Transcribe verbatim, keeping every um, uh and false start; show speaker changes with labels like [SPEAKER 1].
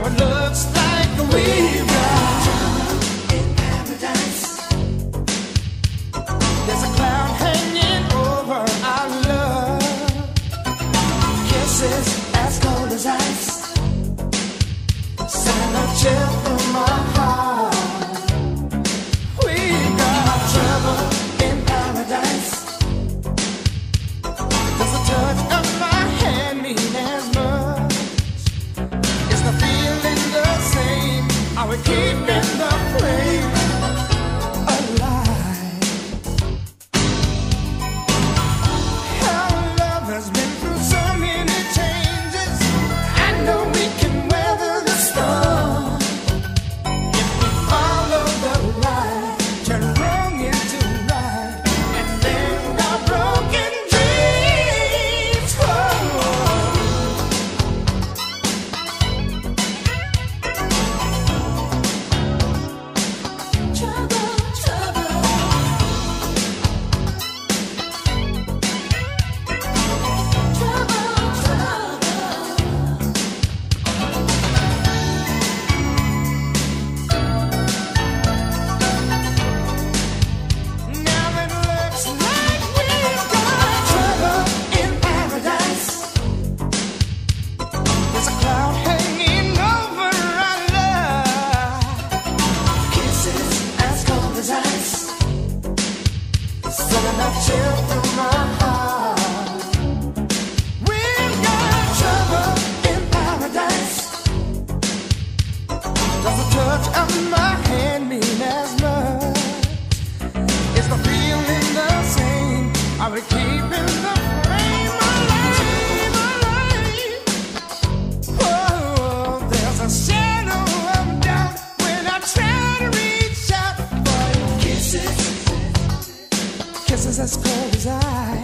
[SPEAKER 1] Now it looks like we've got in paradise. There's a cloud hanging over our love. Kisses as cold as ice. Send a chill through my heart. We've got trouble in paradise. Does the touch of my hand mean as much? Is the feeling the same? Are we keeping the flame alive? Our love has been through so many changes. I know we can weather the storm if we follow the right, turn wrong into right, and then our broken dreams fall. Trouble, trouble. Trouble, trouble. Now it looks like we've got trouble in paradise. There's a cloud hanging over our love. Kisses as cold as ice. Sending a chill through my heart. We've got trouble in paradise. Does the touch of my hand mean as much? Is the feeling the same? Are we keeping the flame alive, alive? Oh, there's a shadow of doubt when I try to reach out for your kisses. Kisses as cold as ice.